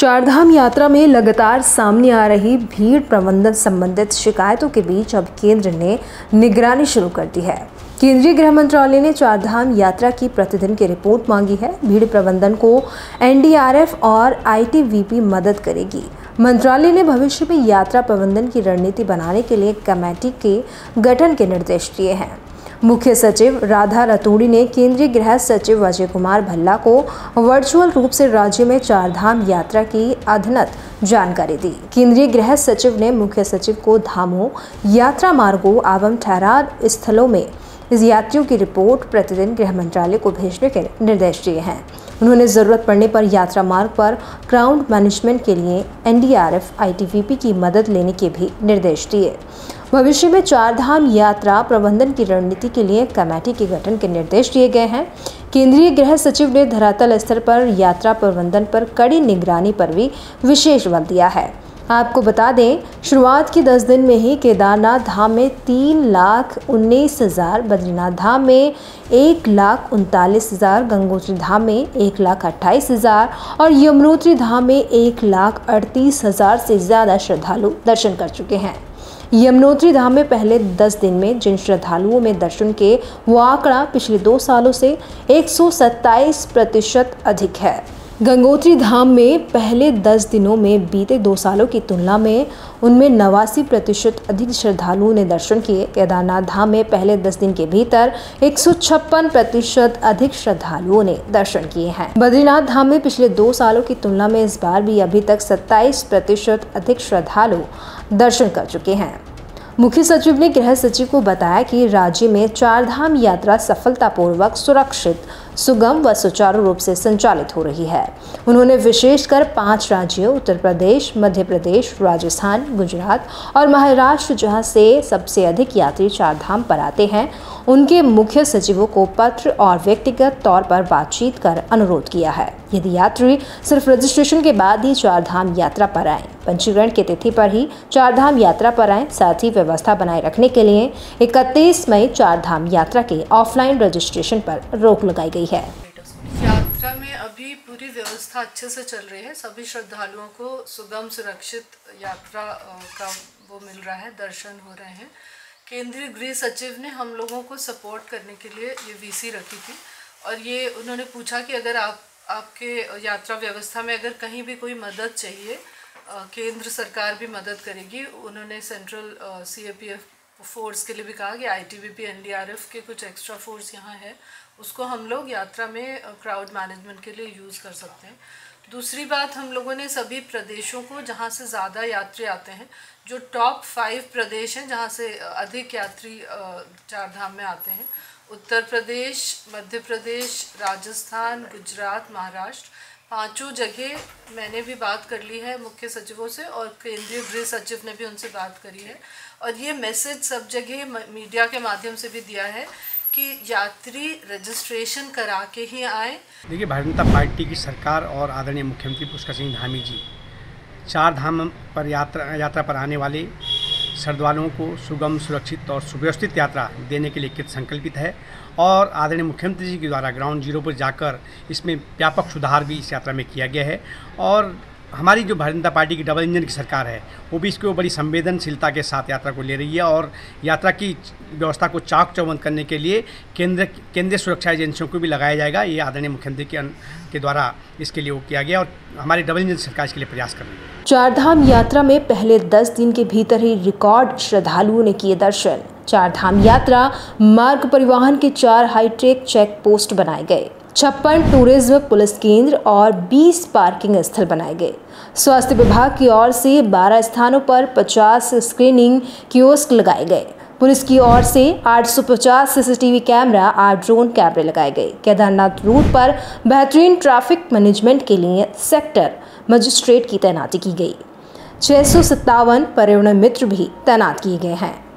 चारधाम यात्रा में लगातार सामने आ रही भीड़ प्रबंधन संबंधित शिकायतों के बीच अब केंद्र ने निगरानी शुरू कर दी है। केंद्रीय गृह मंत्रालय ने चारधाम यात्रा की प्रतिदिन की रिपोर्ट मांगी है। भीड़ प्रबंधन को एनडीआरएफ और आईटीबीपी मदद करेगी। मंत्रालय ने भविष्य में यात्रा प्रबंधन की रणनीति बनाने के लिए कमेटी के गठन के निर्देश दिए हैं। मुख्य सचिव राधा रतूड़ी ने केंद्रीय गृह सचिव अजय कुमार भल्ला को वर्चुअल रूप से राज्य में चारधाम यात्रा की अद्यतन जानकारी दी। केंद्रीय गृह सचिव ने मुख्य सचिव को धामों, यात्रा मार्गों एवं ठहराव स्थलों में इस यात्रियों की रिपोर्ट प्रतिदिन गृह मंत्रालय को भेजने के निर्देश दिए हैं। उन्होंने जरूरत पड़ने पर यात्रा मार्ग पर ग्राउंड मैनेजमेंट के लिए एनडीआरएफ, आईटीबीपी की मदद लेने के भी निर्देश दिए। भविष्य में चारधाम यात्रा प्रबंधन की रणनीति के लिए कमेटी के गठन के निर्देश दिए गए हैं। केंद्रीय गृह सचिव ने धरातल स्तर पर यात्रा प्रबंधन पर कड़ी निगरानी पर भी विशेष बल दिया है। आपको बता दें, शुरुआत के 10 दिन में ही केदारनाथ धाम में 3,19,000, बद्रीनाथ धाम में 1,39,000, गंगोत्री धाम में 1,28,000 और यमुनोत्री धाम में 1,38,000 से ज़्यादा श्रद्धालु दर्शन कर चुके हैं। यमुनोत्री धाम में पहले 10 दिन में जिन श्रद्धालुओं में दर्शन के वो आंकड़ा पिछले 2 सालों से 127% अधिक है। गंगोत्री धाम में पहले 10 दिनों में बीते 2 सालों की तुलना में उनमें 89% अधिक श्रद्धालुओं ने दर्शन किए। केदारनाथ धाम में पहले 10 दिन के भीतर 156% अधिक श्रद्धालुओं ने दर्शन किए हैं। बद्रीनाथ धाम में पिछले 2 सालों की तुलना में इस बार भी अभी तक 27% अधिक श्रद्धालु दर्शन कर चुके हैं। मुख्य सचिव ने गृह सचिव को बताया कि राज्य में चारधाम यात्रा सफलतापूर्वक, सुरक्षित, सुगम व सुचारू रूप से संचालित हो रही है। उन्होंने विशेषकर 5 राज्यों उत्तर प्रदेश, मध्य प्रदेश, राजस्थान, गुजरात और महाराष्ट्र, जहां से सबसे अधिक यात्री चारधाम पर आते हैं, उनके मुख्य सचिवों को पत्र और व्यक्तिगत तौर पर बातचीत कर अनुरोध किया है। यदि यात्री सिर्फ रजिस्ट्रेशन के बाद ही चारधाम यात्रा पर आए, पंजीकरण की तिथि पर ही चारधाम यात्रा पर आए, साथ ही व्यवस्था बनाए रखने के लिए 31 मई चारधाम यात्रा के ऑफलाइन रजिस्ट्रेशन पर रोक लगाई गई है। यात्रा में अभी पूरी व्यवस्था अच्छे से चल रही है। सभी श्रद्धालुओं को सुगम, सुरक्षित यात्रा का वो मिल रहा है, दर्शन हो रहे हैं। केंद्रीय गृह सचिव ने हम लोगों को सपोर्ट करने के लिए ये वीसी रखी थी और ये उन्होंने पूछा कि अगर आपके यात्रा व्यवस्था में अगर कहीं भी कोई मदद चाहिए, केंद्र सरकार भी मदद करेगी। उन्होंने सेंट्रल सीएपीएफ फोर्स के लिए भी कहा कि आईटीबीपी, एनडीआरएफ के कुछ एक्स्ट्रा फोर्स यहाँ है, उसको हम लोग यात्रा में क्राउड मैनेजमेंट के लिए यूज़ कर सकते हैं। दूसरी बात, हम लोगों ने सभी प्रदेशों को जहाँ से ज़्यादा यात्री आते हैं, जो टॉप 5 प्रदेश हैं जहाँ से अधिक यात्री चारधाम में आते हैं, उत्तर प्रदेश, मध्य प्रदेश, राजस्थान, गुजरात, महाराष्ट्र, 5 जगह मैंने भी बात कर ली है मुख्य सचिवों से और केंद्रीय गृह सचिव ने भी उनसे बात करी है और ये मैसेज सब जगह मीडिया के माध्यम से भी दिया है कि यात्री रजिस्ट्रेशन करा के ही आए। देखिए, भारतीय जनता पार्टी की सरकार और आदरणीय मुख्यमंत्री पुष्कर सिंह धामी जी चारधाम पर यात्रा पर आने वाले श्रद्धालुओं को सुगम, सुरक्षित और सुव्यवस्थित यात्रा देने के लिए कृत संकल्पित है और आदरणीय मुख्यमंत्री जी के द्वारा ग्राउंड जीरो पर जाकर इसमें व्यापक सुधार भी इस यात्रा में किया गया है और हमारी जो भारतीय जनता पार्टी की डबल इंजन की सरकार है वो भी इसको बड़ी संवेदनशीलता के साथ यात्रा को ले रही है और यात्रा की व्यवस्था को चाक चौबंद करने के लिए केंद्रीय सुरक्षा एजेंसियों को भी लगाया जाएगा। ये आदरणीय मुख्यमंत्री के द्वारा इसके लिए वो किया गया और हमारी डबल इंजन सरकार इसके लिए प्रयास कर रही है। चारधाम यात्रा में पहले 10 दिन के भीतर ही रिकॉर्ड श्रद्धालुओं ने किए दर्शन। चारधाम यात्रा मार्ग परिवहन के 4 हाईटेक चेक पोस्ट बनाए गए, 56 टूरिज्म पुलिस केंद्र और 20 पार्किंग स्थल बनाए गए। स्वास्थ्य विभाग की ओर से 12 स्थानों पर 50 स्क्रीनिंग कियोस्क लगाए गए। पुलिस की ओर से 850 सीसीटीवी कैमरा, 8 ड्रोन कैमरे लगाए गए। केदारनाथ रूट पर बेहतरीन ट्रैफिक मैनेजमेंट के लिए सेक्टर मजिस्ट्रेट की तैनाती की गई। 657 पर्यावरण मित्र भी तैनात किए गए हैं।